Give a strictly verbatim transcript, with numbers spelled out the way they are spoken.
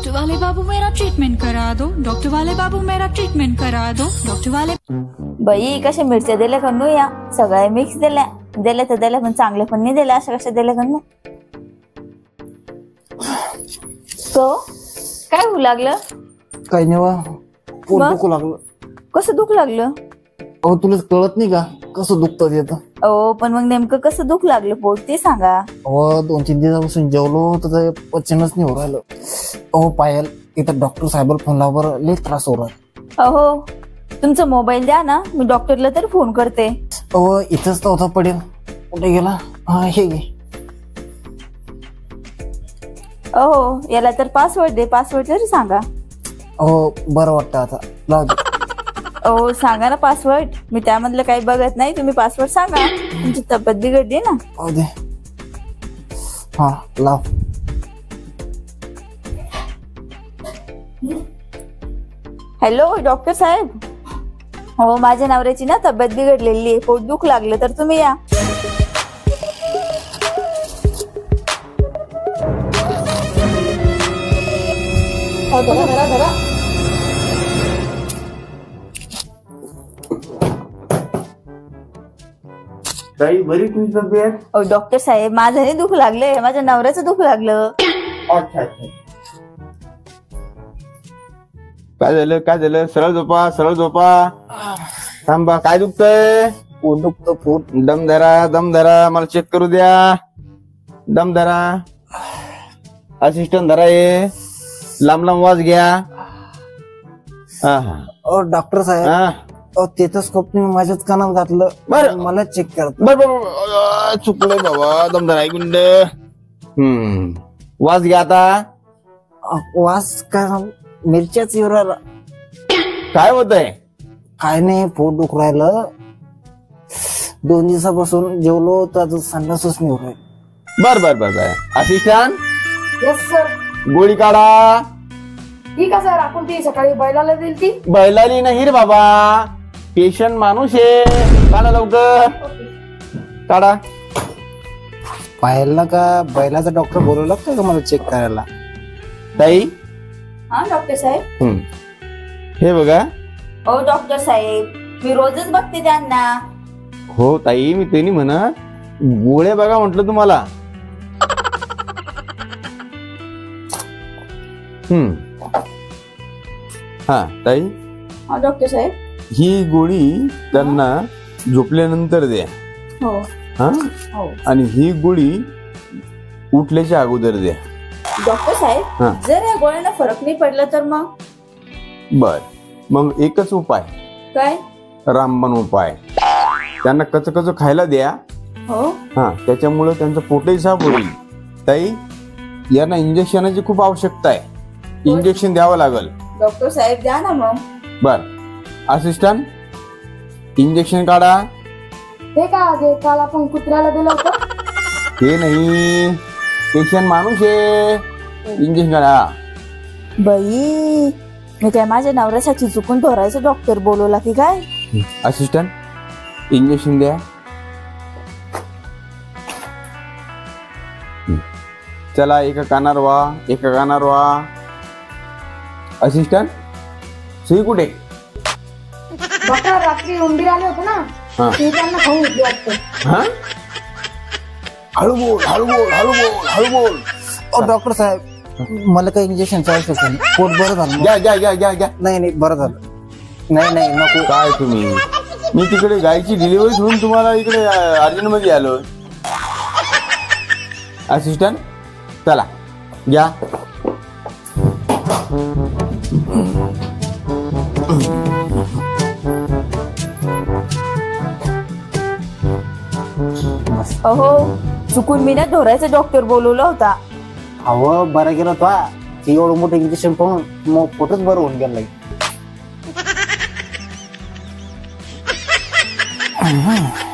Doctor वाले बाबू मेरा treatment करा दो, डॉक्टर वाले बाबू मेरा ट्रीटमेंट करा दो, डॉक्टर वाले. बाई कशा मिरच्या दिल्या का या सगळ्या मिक्स दिल्या दिल्या तर दिल्या पण चांगल्या पण नाही दिल्या अशा कशा दिल्या का तो काय होऊ लागलं काही नाही पोट दुखू लागलं. कसं दुख लागलं अहो तुला कळत नाही का कसं दुखतं येतं. अहो पण मग नेमकं कसं दुख लागलं पोट ते सांगा. अहो दोन तीन दिवसापासून जेवलो तर पचनच नाही हो राहिलं. अहो पायल इथं डॉक्टर साहेबाला फोन लावर लय त्रास हो राहिला. अहो तुमचा मोबाईल द्या ना मी डॉक्टरला तरी फोन करते. अहो इथंच तर होता पडेल कुठे गेला. हा हे घे. अहो याला तर पासवर्ड दे पासवर्ड तरी सांगा. अहो बरं वाटतं आता लाव दे. अहो सांगा ना पासवर्ड मी त्यामधलं काही बघत नाही तुम्ही पासवर्ड सांगा तुमची तब्येत बिघडली ना. हो दे. हा लाव. हॅलो डॉक्टर साहेब. हो माझ्या नवऱ्याची ना तब्येत बिघडलेली आहे पोट दुख लागलं तर तुम्ही या. धरा धरा धरा. ताई बरी तुझी तब्येत. अहो डॉक्टर साहेब माझं नाही दुख लागलंय माझ्या नवऱ्याचं दुख लागलं. अच्छा अच्छा. काय झालं काय झालं सरळ झोपा सरळ झोपा. थांबा काय दुखतंय. पोट दुखतं पोट. दम धरा दम धरा मला चेक करू द्या. दम धरा. असिस्टंट धरा ये लांब लांब वाज घ्या. हा हा. अहो डॉक्टर साहेब हा अहो टेथोस्कोप मी माझ्याच कानात घातलं. बरं. मला चेक करत. बर बर चुकलंय बाबा. दम धरा एक मिनिट. हम्म वाज घ्या आता. वास काय मिरच्याच येऊ राहिला. काय होत आहे. काय नाही पोट दुख राहिलं. दोन दिवसापासून जेवलो तर संडासच नाही होत. बर बर बर बर. Assistant yes sir. गोळी काढा. ठीक आहे सर आपण ती सकाळी बैलाला दिली ती. बैलाली नाही रे बाबा पेशंट माणूस आहे. काढा लवकर काढा. पाहिलं का बैलाचा डॉक्टर बोलवला का मला चेक करायला. ताई हा डॉक्टर साहेब. हम्म हे बघा. हो डॉक्टर साहेब मी रोजच बघते त्यांना. हो ताई मी त्यांनी म्हणा गोळ्या बघा म्हटलं तुम्हाला. हम्म हा ताई हा डॉक्टर साहेब. ही गोळी त्यांना झोपल्यानंतर द्या. हो हा हो आणि ही गोळी उठल्याच्या अगोदर द्या. डॉक्टर हा. साहेब जर या गोळ्यांना फरक नाही पडला तर मग. बर मग एकच उपाय काय. रामबाण उपाय. त्यांना कच कच खायला द्या. हो हा त्याच्यामुळे त्यांचं पोटही साफ होईल. ताई यांना इंजेक्शनाची खूप आवश्यकता आहे. इंजेक्शन द्यावं लागल. डॉक्टर साहेब द्या ना मग. बर असिस्टंट इंजेक्शन काढा. हे का जे काल आपण कुत्र्याला दिलं होतं. हे नाही पेशंट माणूस आहे. इंजेक्शन काढा. बाई मी काय माझ्या नवऱ्यासाठी चुकून धरायचं डॉक्टर बोलवला की काय. असिस्टंट इंजेक्शन द्या. चला एका कानार वा एका कानार वा. असिस्टंट सुई कुठे. डॉक्टर रात्री उंदीर आले होते ना हा. ते त्यांना खाऊन घेतली वाटतं. हा हळू बोल हळू बोल हळू बोल हळू बोल. अहो डॉक्टर साहेब मला काही इंजेक्शनची आवश्यकता नाही. पोट बरं झालं. घ्या घ्या घ्या घ्या घ्या. नाही नाही बरं झालं. नाही नाही नको. काय तुम्ही मी तिकडे गायची डिलिव्हरी घेऊन तुम्हाला इकडे अर्जंट मध्ये आलो. असिस्टंट चला घ्या. अहो चुकून मी ना ढोरायचं डॉक्टर बोलवला होता. हवं बरं गेलं तो एवढं मोठं इंजेक्शन पाहून मग पोटच बरं होऊन गेलं.